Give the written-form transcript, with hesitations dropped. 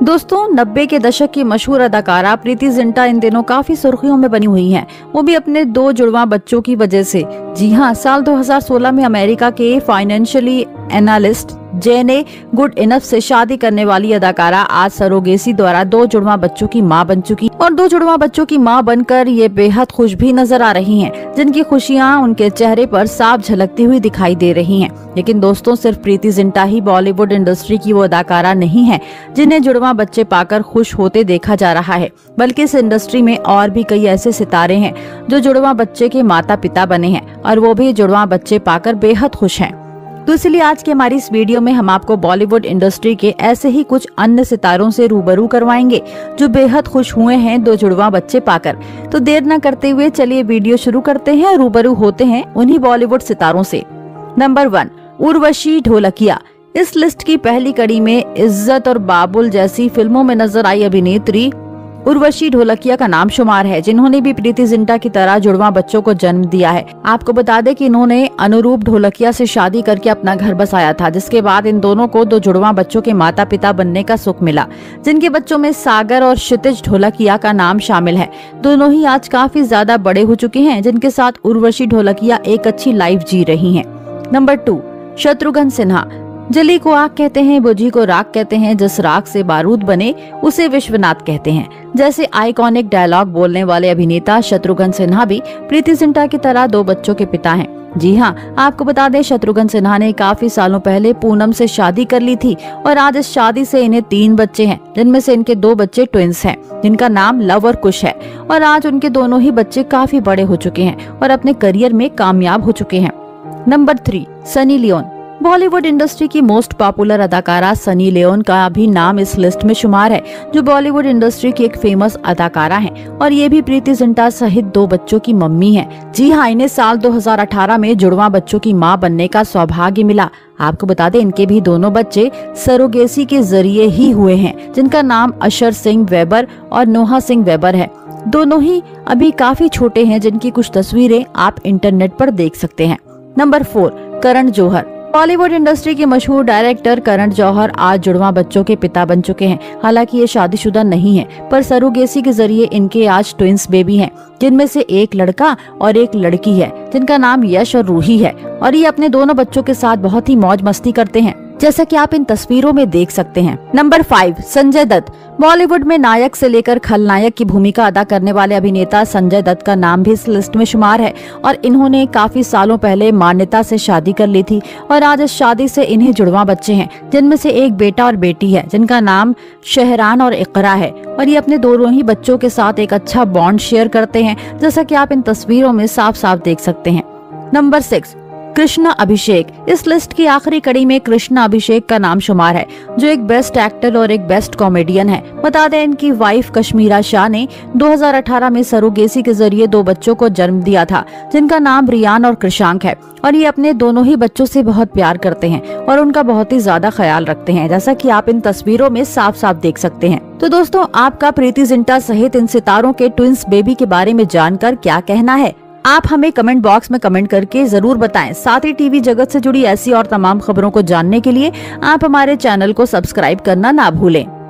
दोस्तों 90 के दशक की मशहूर अदाकारा प्रीति जिंटा इन दिनों काफी सुर्खियों में बनी हुई हैं, वो भी अपने 2 जुड़वा बच्चों की वजह से। जी हाँ, साल 2016 में अमेरिका के financially analyst Gene Goodenough से शादी करने वाली अदाकारा आज सरोगेसी द्वारा 2 जुड़वा बच्चों की मां बन चुकी और 2 जुड़वा बच्चों की मां बनकर ये बेहद खुश भी नजर आ रही हैं, जिनकी खुशियां उनके चेहरे पर साफ झलकती हुई दिखाई दे रही हैं। लेकिन दोस्तों, सिर्फ प्रीति जिंटा ही बॉलीवुड इंडस्ट्री की वो अदाकारा नहीं है जिन्हें जुड़वा बच्चे पाकर खुश होते देखा जा रहा है, बल्कि इस इंडस्ट्री में और भी कई ऐसे सितारे हैं जो जुड़वा बच्चे के माता पिता बने हैं और वो भी जुड़वा बच्चे पाकर बेहद खुश हैं। तो इसलिए आज की हमारी इस वीडियो में हम आपको बॉलीवुड इंडस्ट्री के ऐसे ही कुछ अन्य सितारों से रूबरू करवाएंगे जो बेहद खुश हुए हैं 2 जुड़वा बच्चे पाकर। तो देर न करते हुए चलिए वीडियो शुरू करते हैं, रूबरू होते हैं उन्हीं बॉलीवुड सितारों से। नंबर 1, उर्वशी ढोलकिया। इस लिस्ट की पहली कड़ी में इज्जत और बाबुल जैसी फिल्मों में नजर आई अभिनेत्री उर्वशी ढोलकिया का नाम शुमार है, जिन्होंने भी प्रीति जिंटा की तरह जुड़वा बच्चों को जन्म दिया है। आपको बता दें कि इन्होंने अनुरूप ढोलकिया से शादी करके अपना घर बसाया था, जिसके बाद इन दोनों को 2 जुड़वा बच्चों के माता पिता बनने का सुख मिला, जिनके बच्चों में सागर और क्षितिज ढोलकिया का नाम शामिल है। दोनों ही आज काफी ज्यादा बड़े हो चुके हैं, जिनके साथ उर्वशी ढोलकिया एक अच्छी लाइफ जी रही है। नंबर 2, शत्रुघ्न सिन्हा। जली को आग कहते हैं, बुझी को राख कहते हैं, जिस राख से बारूद बने उसे विश्वनाथ कहते हैं। जैसे आइकॉनिक डायलॉग बोलने वाले अभिनेता शत्रुघ्न सिन्हा भी प्रीति जिंटा की तरह 2 बच्चों के पिता हैं। जी हाँ, आपको बता दें शत्रुघ्न सिन्हा ने काफी सालों पहले पूनम से शादी कर ली थी और आज इस शादी से इन्हें 3 बच्चे हैं, जिनमें से इनके 2 बच्चे ट्विंस हैं, जिनका नाम लव और कुश है। और आज उनके दोनों ही बच्चे काफी बड़े हो चुके हैं और अपने करियर में कामयाब हो चुके हैं। नंबर 3, सनी लियोन। बॉलीवुड इंडस्ट्री की मोस्ट पॉपुलर अदाकारा सनी लियोन का भी नाम इस लिस्ट में शुमार है, जो बॉलीवुड इंडस्ट्री की एक फेमस अदाकारा हैं और ये भी प्रीति जिंटा सहित 2 बच्चों की मम्मी हैं। जी हाँ, इन्हें साल 2018 में जुड़वा बच्चों की मां बनने का सौभाग्य मिला। आपको बता दें इनके भी दोनों बच्चे सरोगेसी के जरिए ही हुए हैं, जिनका नाम अशर सिंह वेबर और नोहा सिंह वेबर है। दोनों ही अभी काफी छोटे हैं, जिनकी कुछ तस्वीरें आप इंटरनेट पर देख सकते हैं। नंबर 4, करण जौहर। बॉलीवुड इंडस्ट्री के मशहूर डायरेक्टर करण जौहर आज जुड़वा बच्चों के पिता बन चुके हैं। हालांकि ये शादीशुदा नहीं है, पर सरोगेसी के जरिए इनके आज ट्विंस बेबी हैं, जिनमें से एक लड़का और एक लड़की है, जिनका नाम यश और रूही है। और ये अपने दोनों बच्चों के साथ बहुत ही मौज मस्ती करते हैं, जैसा कि आप इन तस्वीरों में देख सकते हैं। नंबर 5, संजय दत्त। बॉलीवुड में नायक से लेकर खलनायक की भूमिका अदा करने वाले अभिनेता संजय दत्त का नाम भी इस लिस्ट में शुमार है और इन्होंने काफी सालों पहले मान्यता से शादी कर ली थी और आज इस शादी से इन्हें जुड़वा बच्चे हैं, जिनमें से एक बेटा और बेटी है, जिनका नाम शहरान और इकरा है। और ये अपने दोनों ही बच्चों के साथ एक अच्छा बॉन्ड शेयर करते हैं, जैसा कि आप इन तस्वीरों में साफ साफ देख सकते हैं। नंबर 6, कृष्णा अभिषेक। इस लिस्ट की आखिरी कड़ी में कृष्णा अभिषेक का नाम शुमार है, जो एक बेस्ट एक्टर और एक बेस्ट कॉमेडियन है। बता दें इनकी वाइफ कश्मीरा शाह ने 2018 में सरोगेसी के जरिए 2 बच्चों को जन्म दिया था, जिनका नाम रियान और कृषांक है। और ये अपने दोनों ही बच्चों से बहुत प्यार करते हैं और उनका बहुत ही ज्यादा ख्याल रखते हैं, जैसा कि आप इन तस्वीरों में साफ साफ देख सकते हैं। तो दोस्तों, आपका प्रीति जिंटा सहित इन सितारों के ट्विंस बेबी के बारे में जानकर क्या कहना है? आप हमें कमेंट बॉक्स में कमेंट करके जरूर बताएं। साथ ही टीवी जगत से जुड़ी ऐसी और तमाम खबरों को जानने के लिए आप हमारे चैनल को सब्सक्राइब करना ना भूलें।